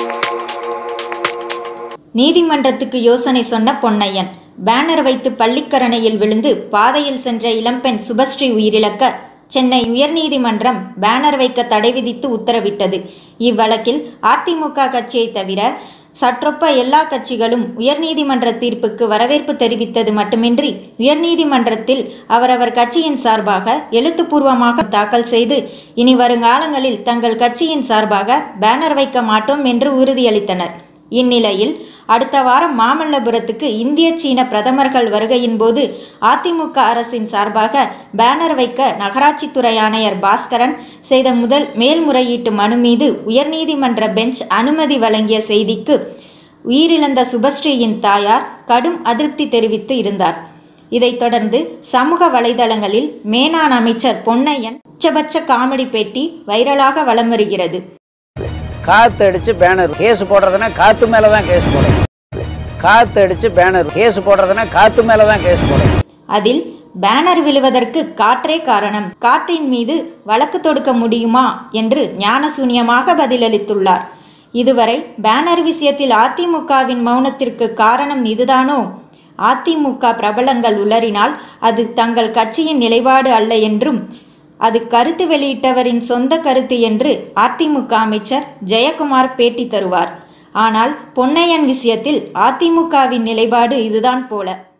நீதிமன்றத்துக்கு யோசனை சொன்ன பொன்னையன். பேனர் வைத்து பள்ளிக்கரணையில் விழுந்து பாதையில் சென்ற இளம்பெண் சுபஸ்ரீ உயிரிழக்க சென்னை உயர்நீதிமன்றம் பேனர் வைக்க தடை விதித்து உத்தரவிட்டது. இவ்வழக்கில் அதிமுக கட்சியை தவிர சற்றொப்ப எல்லா கட்சிகளும் உயர்நீதிமன்ற தீர்ப்புக்கு வரவேற்பு தெரிவித்தது மட்டுமின்றி உயர்நீதிமன்றத்தில் அவரவர் கட்சியின் சார்பாக எழுத்துப்பூர்வமாக தாக்கல் செய்து இனி வருங்காலங்களில் தங்கள் கட்சியின் சார்பாக பேனர் வைக்க மாட்டோம் என்று உறுதியளித்தனர். இந்நிலையில் அடுத்த வாரம் மாமல்லபுரத்துக்கு இந்திய சீன பிரதமர்கள் வருகையின் போது அதிமுக அரசின் சார்பாக பேனர் வைக்க நகராட்சித்துறை ஆணையர் பாஸ்கரன் செய்த முதல் மேல்முறையீட்டு மனு மீது உயர்நீதிமன்ற பெஞ்ச் அனுமதி வழங்கிய செய்திக்கு உயிரிழந்த சுபஸ்ரீயின் தாயார் கடும் அதிருப்தி தெரிவித்து இருந்தார். இதைத் தொடர்ந்து சமூக வலைதளங்களில் மேனான் அமைச்சர் பொன்னையன் உச்சபட்ச காமெடி பேட்டி வைரலாக வலம் வருகிறது. காத்து அடிச்சு பேனர் கேஸ் போடுறதுன்னா காத்து மேலதான் கேஸ் போடணும். காத்து அடிச்சு பேனர் கேஸ் போடுறதுன்னா காத்து மேலதான் கேஸ் போடணும். அதில் பேனர் விழுவதற்கு காற்றே காரணம், காற்றின் மீது வழக்கு தொடுக்க முடியுமா என்று ஞானசூன்யமாக பதிலளித்துள்ளார். இதுவரை பேனர் விஷயத்தில் அதிமுகவின் மௌனத்திற்கு காரணம் இதுதானோ? அதிமுக பிரபலங்கள் உளறினால் அது தங்கள் கட்சியின் நிலைப்பாடு அல்ல என்றும் அது கருத்து வெளியிட்டவரின் சொந்த கருத்து என்று அதிமுக அமைச்சர் ஜெயக்குமார் பேட்டி தருவார். ஆனால் பொன்னையன் விஷயத்தில் அதிமுகவின் நிலைப்பாடு இதுதான் போல.